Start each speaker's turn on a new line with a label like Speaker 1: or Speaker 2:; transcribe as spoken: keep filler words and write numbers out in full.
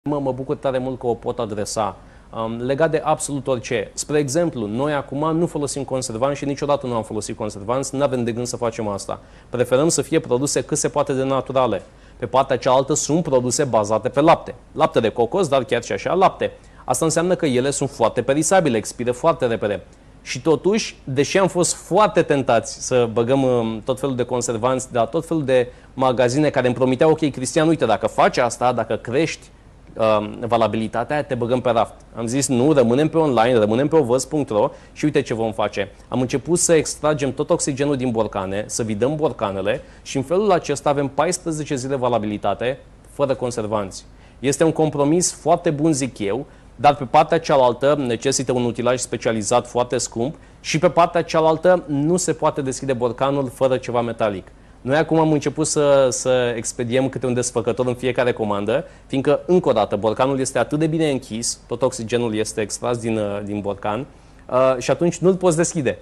Speaker 1: Mă, mă bucur tare mult că o pot adresa um, legat de absolut orice. Spre exemplu, noi acum nu folosim conservanți și niciodată nu am folosit conservanți, nu avem de gând să facem asta. Preferăm să fie produse cât se poate de naturale. Pe partea cealaltă sunt produse bazate pe lapte. Lapte de cocos, dar chiar și așa lapte. Asta înseamnă că ele sunt foarte perisabile, expiră foarte repede. Și totuși, deși am fost foarte tentați să băgăm um, tot felul de conservanți, dar tot felul de magazine care îmi promiteau, ok, Cristian, uite, dacă faci asta, dacă crești valabilitatea, te băgăm pe raft. Am zis nu, rămânem pe online, rămânem pe ovăz punct ro și uite ce vom face. Am început să extragem tot oxigenul din borcane, să vidăm borcanele și în felul acesta avem paisprezece zile valabilitate fără conservanți. Este un compromis foarte bun, zic eu, dar pe partea cealaltă necesită un utilaj specializat foarte scump și pe partea cealaltă nu se poate deschide borcanul fără ceva metalic. Noi acum am început să, să expediem câte un desfăcător în fiecare comandă, fiindcă, încă o dată, borcanul este atât de bine închis, tot oxigenul este extras din, din borcan uh, și atunci nu-l poți deschide.